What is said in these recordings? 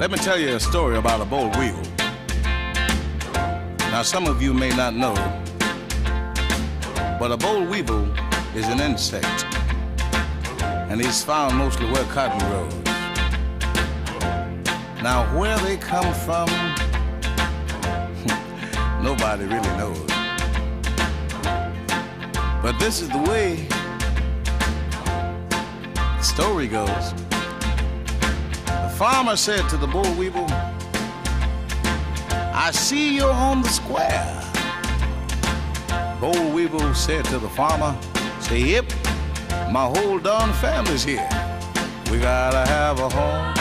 Let me tell you a story about a boll weevil. Now, some of you may not know, but a boll weevil is an insect, and he's found mostly where cotton grows. Now, where they come from, nobody really knows. But this is the way the story goes. The farmer said to the boll weevil, "I see you're on the square." Boll weevil said to the farmer, "Say, yep, my whole darn family's here. We gotta have a home.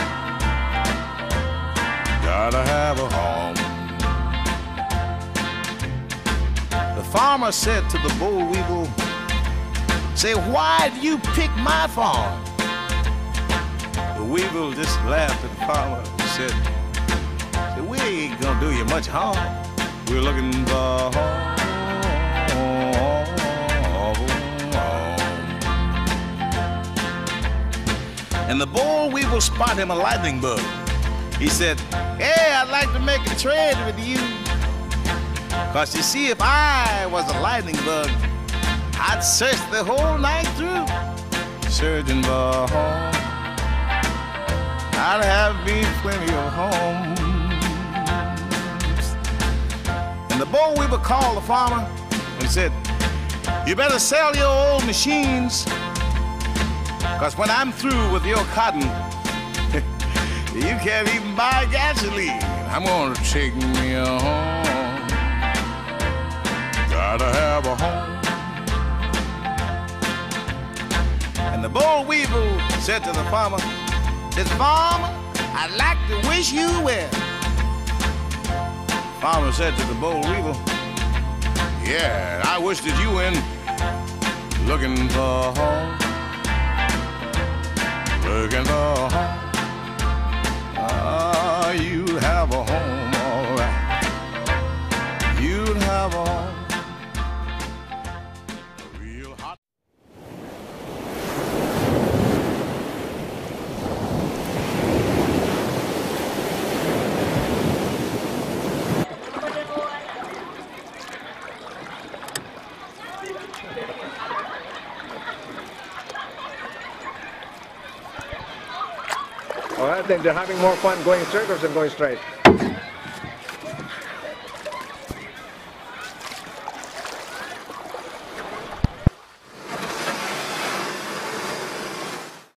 Gotta have a home." The farmer said to the boll weevil, "Say, why do you pick my farm?" The weevil just laughed at the farmer and said, "We ain't gonna do you much harm. We're looking for a home." And the boll weevil spot him a lightning bug. He said, "Hey, I'd like to make a trade with you. 'Cause you see, if I was a lightning bug, I'd search the whole night through, searching for a home. I'd have me plenty of homes." And the boll weevil called the farmer and said, "You better sell your old machines, 'cause when I'm through with your cotton, you can't even buy gasoline. I'm gonna take me a home. Gotta have a home." And the boll weevil said to the farmer, said, "Farmer, I'd like to wish you well." Farmer said to the boll weevil, "Yeah, I wish that you in looking for a home. Looking for a home. You'd have a home, all right. You'd have a home. Real hot." Well, I think they're having more fun going in circles than going straight.